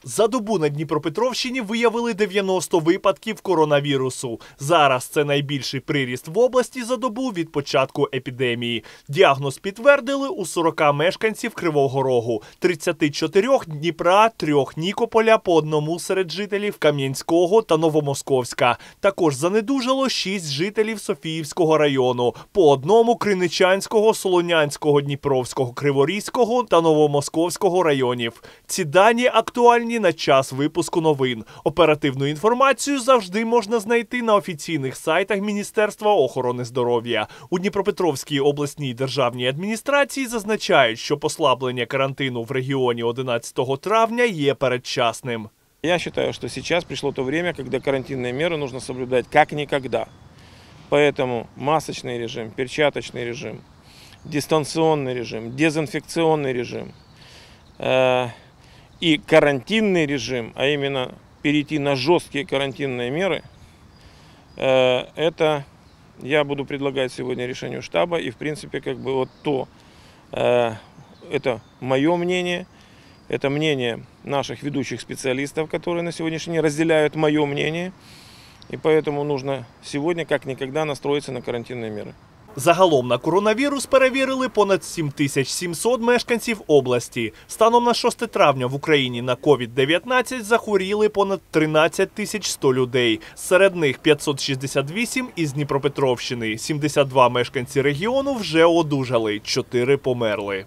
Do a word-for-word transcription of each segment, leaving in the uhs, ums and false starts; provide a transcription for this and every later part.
За добу на Дніпропетровщині виявили дев'яносто випадків коронавірусу. Зараз це найбільший приріст в області за добу від початку епідемії. Діагноз підтвердили у сорока мешканців Кривого Рогу, тридцяти чотирьох Дніпра, трьох Нікополя, по одному серед жителів Кам'янського та Новомосковська. Також занедужало шість жителів Софіївського району, по одному Криничанського, Солонянського, Дніпровського, Криворізького та Новомосковського районів. Ці дані актуальні на час випуску новин. Оперативну інформацію завжди можна знайти на офіційних сайтах Міністерства охорони здоров'я. У Дніпропетровській обласній державній адміністрації зазначають, що послаблення карантину в регіоні одинадцятого травня є передчасним. Я считаю, что сейчас пришло то время, когда карантинные меры нужно соблюдать как никогда. Поэтому масочный режим, перчаточный режим, дистанционный режим, дезинфекционный режим э, и карантинный режим, а именно перейти на жесткие карантинные меры, э, это я буду предлагать сегодня решению штаба. И в принципе как бы вот то, э, это мое мнение. Это мнение наших ведущих специалистов, которые на сегодняшний день разделяют мое мнение. И поэтому нужно сегодня как никогда настроиться на карантинные меры. Загалом на коронавірус перевірили понад сім тисяч сімсот мешканців області. Станом на шосте травня в Україні на ковід дев'ятнадцять захворіли понад тринадцять тисяч сто людей. Серед них п'ятсот шістдесят вісім із Дніпропетровщини. сімдесят два мешканці регіону вже одужали, чотири померли.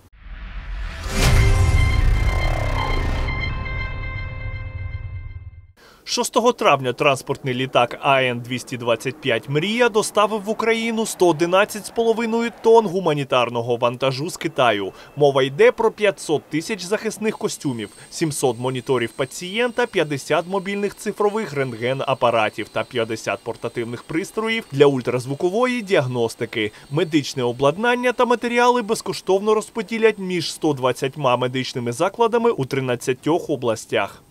шостого травня транспортний літак А Н двісті двадцять п'ять «Мрія» доставив в Україну сто одинадцять з половиною тонн гуманітарного вантажу з Китаю. Мова йде про п'ятсот тисяч захисних костюмів, сімсот моніторів пацієнта, п'ятдесят мобільних цифрових рентген-апаратів та п'ятдесят портативних пристроїв для ультразвукової діагностики. Медичне обладнання та матеріали безкоштовно розподілять між sto двадцятьма медичними закладами у тринадцятьох областях.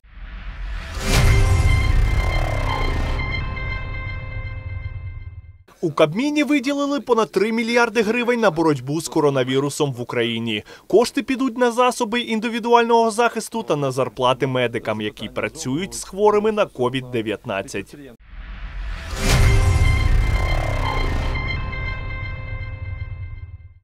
У Кабміні виділили понад три мільярди гривень на боротьбу з коронавірусом в Україні. Кошти підуть на засоби індивідуального захисту та на зарплати медикам, які працюють з хворими на ковід дев'ятнадцять.